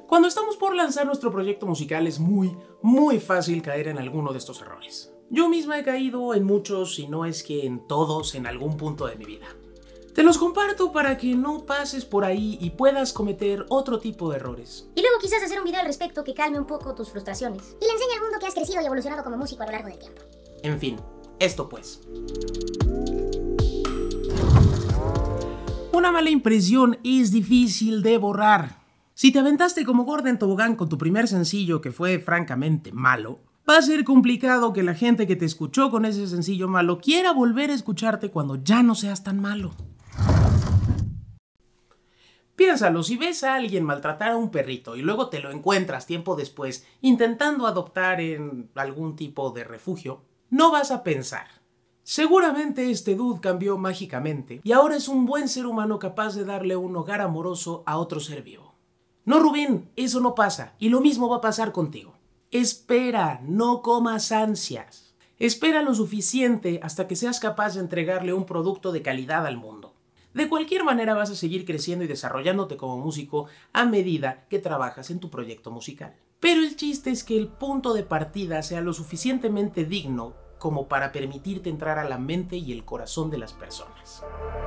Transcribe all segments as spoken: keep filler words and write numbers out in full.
Cuando estamos por lanzar nuestro proyecto musical es muy, muy fácil caer en alguno de estos errores. Yo misma he caído en muchos, si no es que en todos, en algún punto de mi vida. Te los comparto para que no pases por ahí y puedas cometer otro tipo de errores. Y luego quizás hacer un video al respecto que calme un poco tus frustraciones. Y le enseñe al mundo que has crecido y evolucionado como músico a lo largo del tiempo. En fin, esto pues. Una mala impresión es difícil de borrar. Si te aventaste como gorda en tobogán con tu primer sencillo que fue francamente malo, va a ser complicado que la gente que te escuchó con ese sencillo malo quiera volver a escucharte cuando ya no seas tan malo. Piénsalo, si ves a alguien maltratar a un perrito y luego te lo encuentras tiempo después intentando adoptar en algún tipo de refugio, no vas a pensar: seguramente este dude cambió mágicamente y ahora es un buen ser humano capaz de darle un hogar amoroso a otro ser vivo. No, Rubén, eso no pasa, y lo mismo va a pasar contigo. Espera, no comas ansias. Espera lo suficiente hasta que seas capaz de entregarle un producto de calidad al mundo. De cualquier manera vas a seguir creciendo y desarrollándote como músico a medida que trabajas en tu proyecto musical. Pero el chiste es que el punto de partida sea lo suficientemente digno como para permitirte entrar a la mente y el corazón de las personas.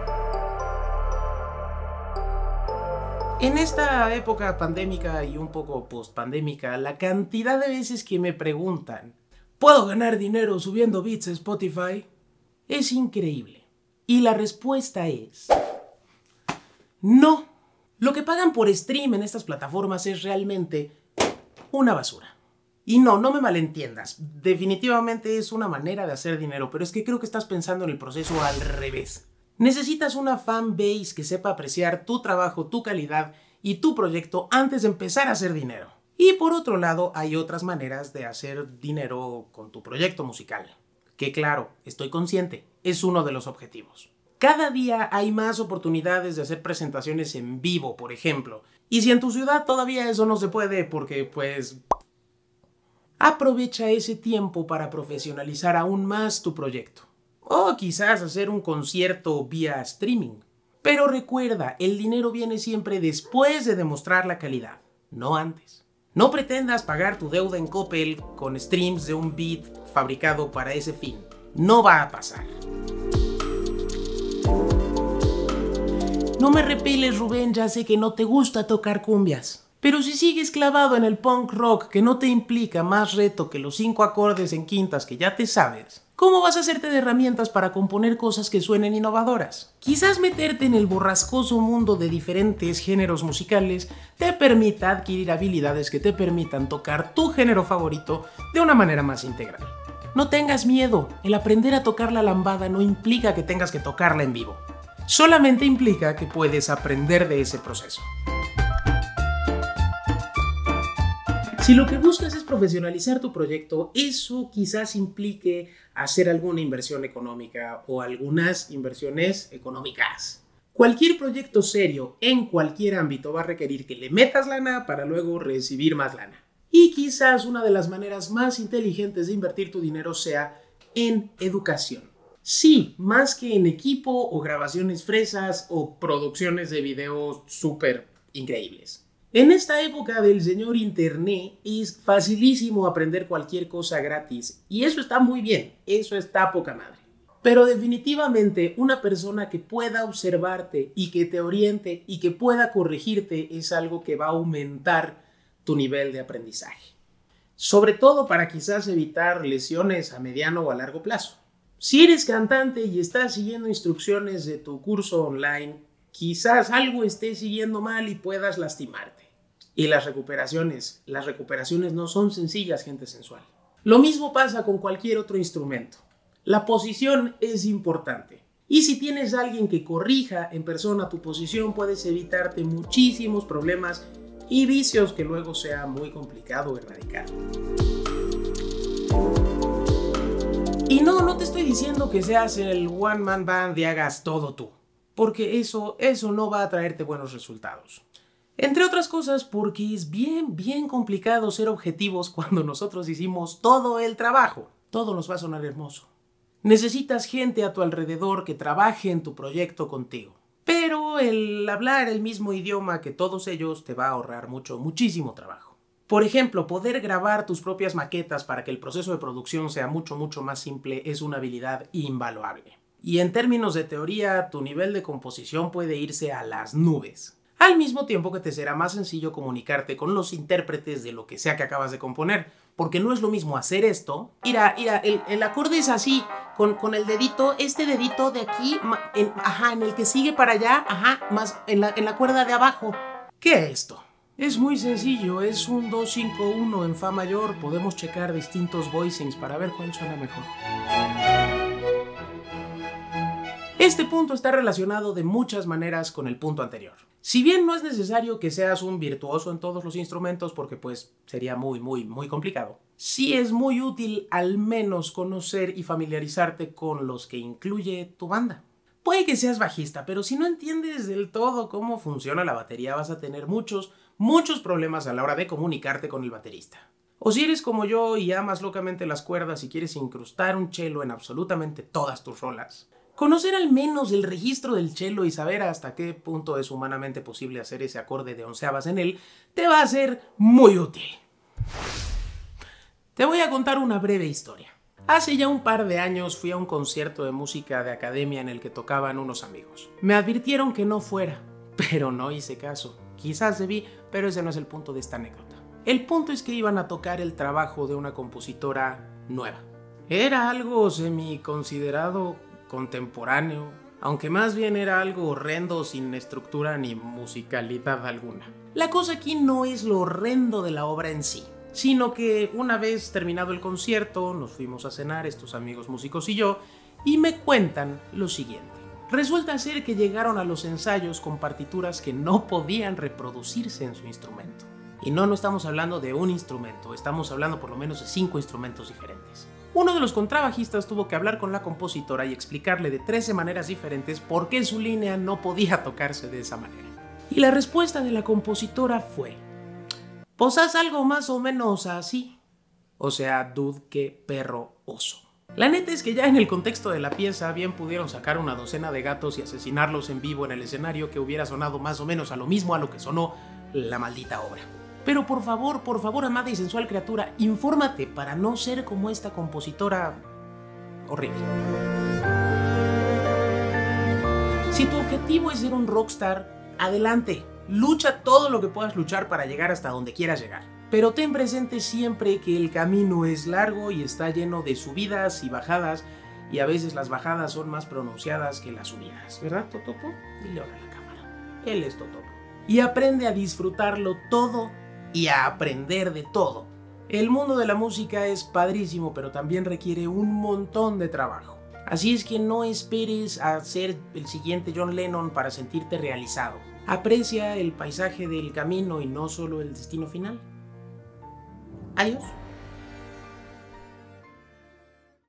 En esta época pandémica y un poco post-pandémica, la cantidad de veces que me preguntan ¿puedo ganar dinero subiendo beats a Spotify? Es increíble. Y la respuesta es no. Lo que pagan por stream en estas plataformas es realmente una basura. Y no, no me malentiendas. Definitivamente es una manera de hacer dinero, pero es que creo que estás pensando en el proceso al revés. Necesitas una fanbase que sepa apreciar tu trabajo, tu calidad y tu proyecto antes de empezar a hacer dinero. Y por otro lado, hay otras maneras de hacer dinero con tu proyecto musical. Que claro, estoy consciente, es uno de los objetivos. Cada día hay más oportunidades de hacer presentaciones en vivo, por ejemplo. Y si en tu ciudad todavía eso no se puede porque, pues, aprovecha ese tiempo para profesionalizar aún más tu proyecto. O quizás hacer un concierto vía streaming. Pero recuerda, el dinero viene siempre después de demostrar la calidad, no antes. No pretendas pagar tu deuda en Coppel con streams de un beat fabricado para ese fin. No va a pasar. No me repeles, Rubén, ya sé que no te gusta tocar cumbias. Pero si sigues clavado en el punk rock que no te implica más reto que los cinco acordes en quintas que ya te sabes, ¿cómo vas a hacerte de herramientas para componer cosas que suenen innovadoras? Quizás meterte en el borrascoso mundo de diferentes géneros musicales te permita adquirir habilidades que te permitan tocar tu género favorito de una manera más integral. No tengas miedo, el aprender a tocar la lambada no implica que tengas que tocarla en vivo. Solamente implica que puedes aprender de ese proceso. Si lo que buscas es profesionalizar tu proyecto, eso quizás implique hacer alguna inversión económica o algunas inversiones económicas. Cualquier proyecto serio en cualquier ámbito va a requerir que le metas lana para luego recibir más lana. Y quizás una de las maneras más inteligentes de invertir tu dinero sea en educación. Sí, más que en equipo o grabaciones fresas o producciones de videos súper increíbles. En esta época del señor internet es facilísimo aprender cualquier cosa gratis y eso está muy bien, eso está poca madre. Pero definitivamente una persona que pueda observarte y que te oriente y que pueda corregirte es algo que va a aumentar tu nivel de aprendizaje. Sobre todo para quizás evitar lesiones a mediano o a largo plazo. Si eres cantante y estás siguiendo instrucciones de tu curso online, quizás algo estés siguiendo mal y puedas lastimarte. Y las recuperaciones, las recuperaciones no son sencillas, gente sensual. Lo mismo pasa con cualquier otro instrumento. La posición es importante. Y si tienes a alguien que corrija en persona tu posición, puedes evitarte muchísimos problemas y vicios que luego sea muy complicado erradicar. Y no, no te estoy diciendo que seas el one man band y hagas todo tú. Porque eso, eso no va a traerte buenos resultados. Entre otras cosas porque es bien, bien complicado ser objetivos cuando nosotros hicimos todo el trabajo. Todo nos va a sonar hermoso. Necesitas gente a tu alrededor que trabaje en tu proyecto contigo. Pero el hablar el mismo idioma que todos ellos te va a ahorrar mucho, muchísimo trabajo. Por ejemplo, poder grabar tus propias maquetas para que el proceso de producción sea mucho, mucho más simple es una habilidad invaluable. Y en términos de teoría, tu nivel de composición puede irse a las nubes. Al mismo tiempo que te será más sencillo comunicarte con los intérpretes de lo que sea que acabas de componer. Porque no es lo mismo hacer esto. Mira, mira, el, el acorde es así, con, con el dedito, este dedito de aquí, en, ajá, en el que sigue para allá, ajá, más en la, en la cuerda de abajo. ¿Qué es esto? Es muy sencillo, es un dos cinco uno en fa mayor. Podemos checar distintos voicings para ver cuál suena mejor. Este punto está relacionado de muchas maneras con el punto anterior. Si bien no es necesario que seas un virtuoso en todos los instrumentos porque pues sería muy muy muy complicado, sí es muy útil al menos conocer y familiarizarte con los que incluye tu banda. Puede que seas bajista, pero si no entiendes del todo cómo funciona la batería vas a tener muchos, muchos problemas a la hora de comunicarte con el baterista. O si eres como yo y amas locamente las cuerdas y quieres incrustar un cello en absolutamente todas tus rolas, conocer al menos el registro del cello y saber hasta qué punto es humanamente posible hacer ese acorde de onceavas en él, te va a ser muy útil. Te voy a contar una breve historia. Hace ya un par de años fui a un concierto de música de academia en el que tocaban unos amigos. Me advirtieron que no fuera, pero no hice caso. Quizás debí, pero ese no es el punto de esta anécdota. El punto es que iban a tocar el trabajo de una compositora nueva. Era algo semi-considerado contemporáneo, aunque más bien era algo horrendo sin estructura ni musicalidad alguna. La cosa aquí no es lo horrendo de la obra en sí, sino que una vez terminado el concierto nos fuimos a cenar estos amigos músicos y yo, y me cuentan lo siguiente. Resulta ser que llegaron a los ensayos con partituras que no podían reproducirse en su instrumento. Y no, no estamos hablando de un instrumento, estamos hablando por lo menos de cinco instrumentos diferentes. Uno de los contrabajistas tuvo que hablar con la compositora y explicarle de trece maneras diferentes por qué su línea no podía tocarse de esa manera. Y la respuesta de la compositora fue: pues haz algo más o menos así. O sea, dude, que perro oso. La neta es que ya en el contexto de la pieza bien pudieron sacar una docena de gatos y asesinarlos en vivo en el escenario, que hubiera sonado más o menos a lo mismo a lo que sonó la maldita obra. Pero por favor, por favor, amada y sensual criatura, infórmate para no ser como esta compositora horrible. Si tu objetivo es ser un rockstar, adelante, lucha todo lo que puedas luchar para llegar hasta donde quieras llegar. Pero ten presente siempre que el camino es largo y está lleno de subidas y bajadas, y a veces las bajadas son más pronunciadas que las subidas, ¿verdad, Totopo? Dile ahora a la cámara. Él es Totopo. Y aprende a disfrutarlo todo y a aprender de todo. El mundo de la música es padrísimo, pero también requiere un montón de trabajo. Así es que no esperes a ser el siguiente John Lennon para sentirte realizado. Aprecia el paisaje del camino y no solo el destino final. Adiós.